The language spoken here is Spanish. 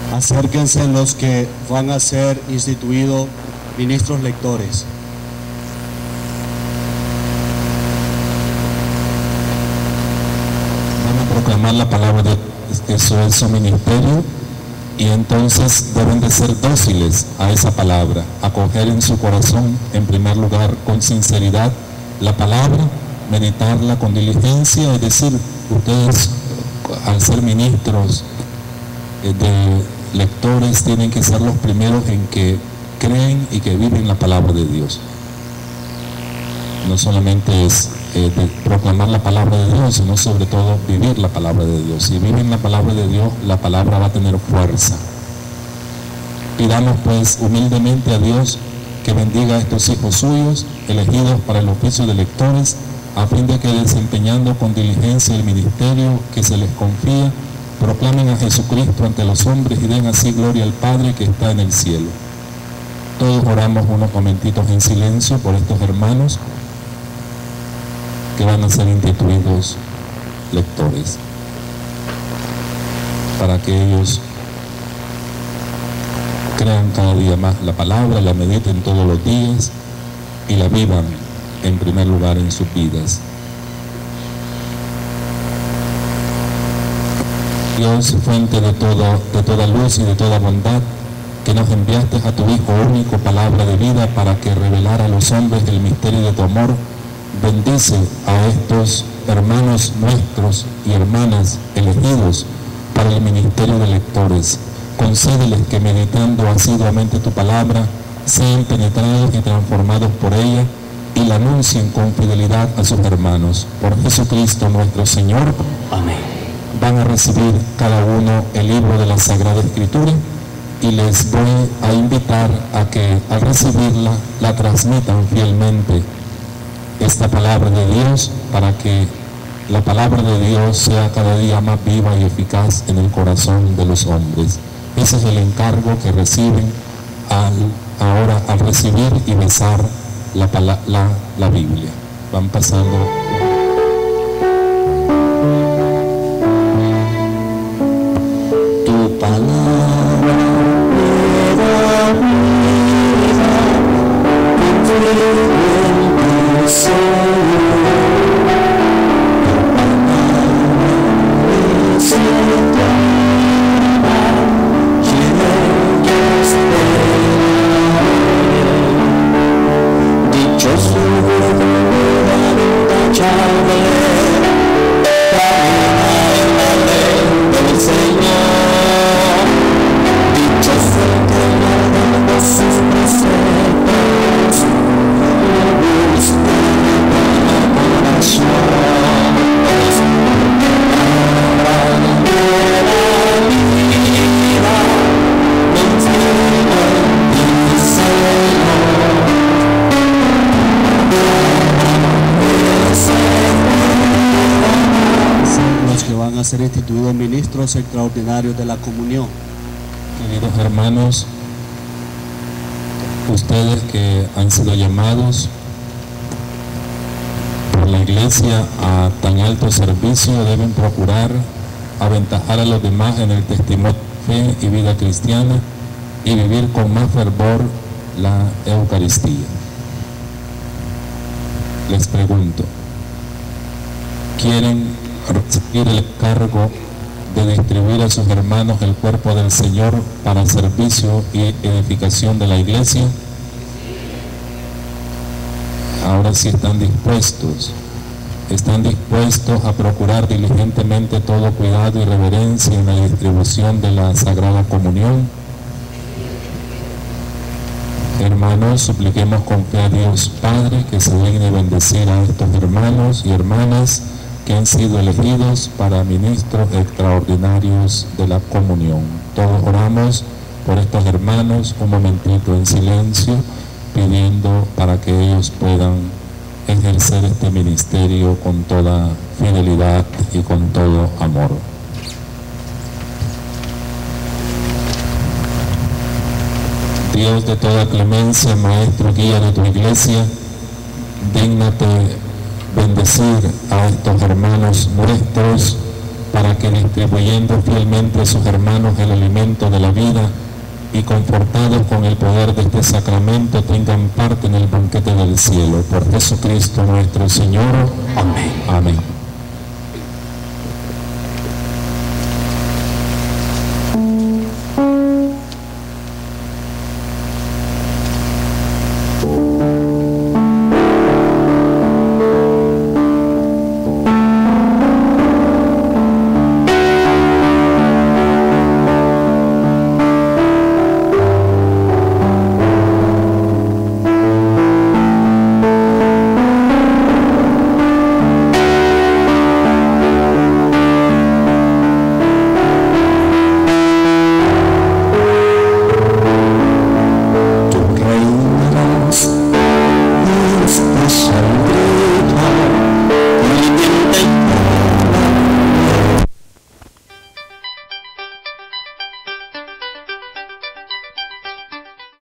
Acérquense los que van a ser instituidos ministros lectores. Van a proclamar la palabra de eso es su ministerio, y entonces deben de ser dóciles a esa palabra, acoger en su corazón, en primer lugar, con sinceridad la palabra, meditarla con diligencia, es decir, ustedes al ser ministros de lectores tienen que ser los primeros en que creen y que viven la palabra de Dios. No solamente es de proclamar la palabra de Dios, sino sobre todo vivir la palabra de Dios. Si viven la palabra de Dios, la palabra va a tener fuerza. Pidamos pues humildemente a Dios que bendiga a estos hijos suyos, elegidos para el oficio de lectores, a fin de que desempeñando con diligencia el ministerio que se les confía, proclamen a Jesucristo ante los hombres y den así gloria al Padre que está en el cielo. Todos oramos unos momentitos en silencio por estos hermanos que van a ser instituidos lectores, para que ellos crean cada día más la palabra, la mediten todos los días y la vivan en primer lugar en sus vidas. Dios, fuente de toda luz y de toda bondad, que nos enviaste a tu Hijo único, palabra de vida, para que revelara a los hombres el misterio de tu amor, bendice a estos hermanos nuestros y hermanas elegidos para el ministerio de lectores. Concédeles que meditando asiduamente tu palabra, sean penetrados y transformados por ella y la anuncien con fidelidad a sus hermanos. Por Jesucristo nuestro Señor. Amén. Van a recibir cada uno el libro de la Sagrada Escritura y les voy a invitar a que al recibirla la transmitan fielmente, esta palabra de Dios, para que la palabra de Dios sea cada día más viva y eficaz en el corazón de los hombres. Ese es el encargo que reciben ahora al recibir y besar la Biblia. Van pasando. Tu palabra era vida, en tu Señor. A ser instituidos ministros extraordinarios de la comunión. Queridos hermanos, ustedes que han sido llamados por la Iglesia a tan alto servicio deben procurar aventajar a los demás en el testimonio de fe y vida cristiana y vivir con más fervor la Eucaristía. Les pregunto, ¿quieren recibir el cargo de distribuir a sus hermanos el cuerpo del Señor para servicio y edificación de la Iglesia? Ahora sí están dispuestos a procurar diligentemente todo cuidado y reverencia en la distribución de la Sagrada Comunión. Hermanos, supliquemos con fe a Dios Padre que se digne bendecir a estos hermanos y hermanas que han sido elegidos para ministros extraordinarios de la comunión. Todos oramos por estos hermanos un momentito en silencio, pidiendo para que ellos puedan ejercer este ministerio con toda fidelidad y con todo amor. Dios de toda clemencia, Maestro, guía de tu Iglesia, dígnate bendecir a estos hermanos nuestros para que distribuyendo fielmente a sus hermanos el alimento de la vida y confortados con el poder de este sacramento tengan parte en el banquete del cielo. Por Jesucristo nuestro Señor. Amén.